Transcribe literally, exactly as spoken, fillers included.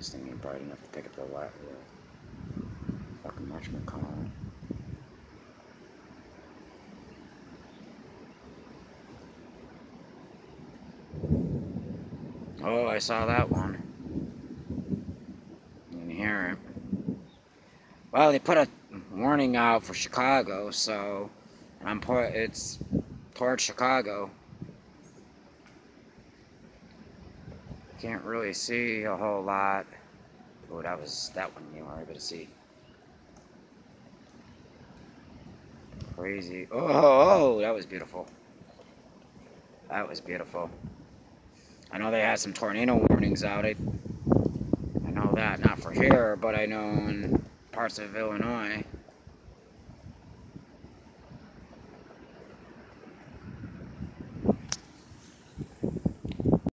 this thing ain't bright enough to pick up the light. The fucking measurement column. Oh, I saw that one. You can hear it. Well, they put a warning out for Chicago, so I'm put it's towards Chicago. Can't really see a whole lot. Oh, that was that one you were able to see. Crazy. Oh, oh, that was beautiful. That was beautiful. I know they had some tornado warnings out. I, I know that, not for here, but I know in parts of Illinois.